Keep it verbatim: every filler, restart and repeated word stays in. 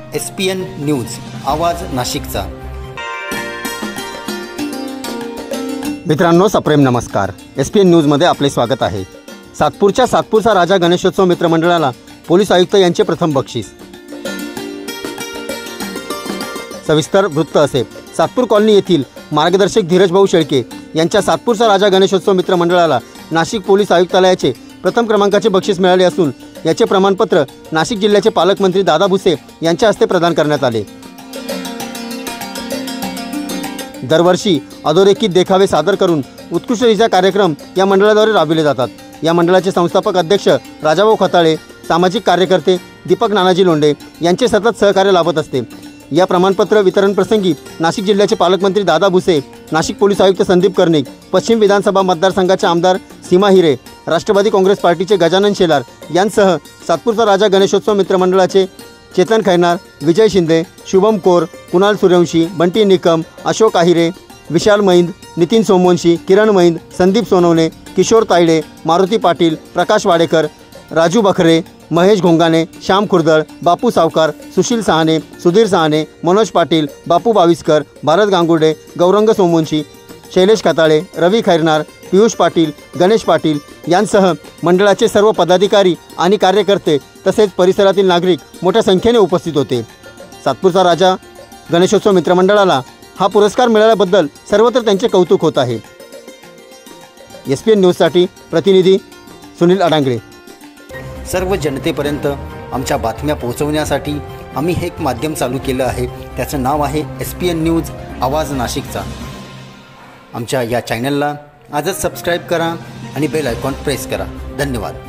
S P N news आवाज नाशिकचा। मित्रांनो, सप्रेम नमस्कार। एस पी एन न्यूजमध्ये आपले स्वागत आहे। सातपूरच्या सातपूरचा राजा गणेशोत्सव मित्रमंडळाला पोलीस आयुक्त यांचे प्रथम बक्षीस। सविस्तर वृत्त असे। सातपूर कॉलनी येथील मार्गदर्शक धीरज भाऊ शेळके यांच्या सातपूरचा राजा गणेशोत्सव मित्रमंडळाला नाशिक पोलीस आयुक्तालयाचे प्रथम क्रमांकाचे बक्षीस मिळाले असून याचे प्रमाणपत्र नाशिक जिल्ह्याचे पालकमंत्री दादा भुसे यांच्या हस्ते प्रदान करण्यात आले। दरवर्षी अधोरेखित देखावे सादर करून उत्कृष्टरित्या कार्यक्रम या मंडळाद्वारे राबविले जातात। या मंडळाचे संस्थापक अध्यक्ष राजाभाऊ खताळे, सामाजिक कार्यकर्ते दीपक नानाजी लोंढे यांचे सतत सहकार्य लाभत असते। या प्रमाणपत्र वितरण प्रसंगी नाशिक जिल्ह्याचे पालकमंत्री दादा भुसे, नाशिक पोलीस आयुक्त संदीप कर्णिक, पश्चिम विधानसभा मतदारसंघाचे आमदार सीमा हिरे, राष्ट्रवादी काँग्रेस पार्टीचे गजानन शेलार यांसह सातपूरचा राजा गणेशोत्सव मित्रमंडळाचे चेतन खैरनार, विजय शिंदे, शुभम कोर, कुणाल सूर्यवंशी, बंटी निकम, अशोक आहिरे, विशाल मैंद, नितीन सोमवंशी, किरण मैंद, संदीप सोनवणे, किशोर तायडे, मारुती पाटील, प्रकाश वाडेकर, राजू बखरे, महेश घोंगाणे, श्याम खुर्दळ, बापू सावकार, सुशील सहाने, सुधीर सहाने, मनोज पाटील, बापू बाविस्कर, भारत गांगुर्डे, गौरंग सोमवंशी, शैलेश खताळे, रवी खैरनार, पियुष पाटील, गणेश पाटील यांसह मंडळाचे सर्व पदाधिकारी आणि कार्यकर्ते तसेच परिसरातील नागरिक मोठ्या संख्येने उपस्थित होते। सातपूरचा राजा गणेशोत्सव मित्रमंडळाला हा पुरस्कार मिळाल्याबद्दल सर्वत्र त्यांचे कौतुक होत आहे। एस पी एन न्यूजसाठी प्रतिनिधी सुनील अडांगळे। सर्व जनतेपर्यंत आमच्या बातम्या पोहोचवण्यासाठी आम्ही हे एक माध्यम चालू केलं आहे, त्याचं नाव आहे एस पी एन न्यूज आवाज नाशिकचा। आमच्या या चॅनलला आजच सबस्क्राईब करा आणि बेल आयकॉन प्रेस करा। धन्यवाद।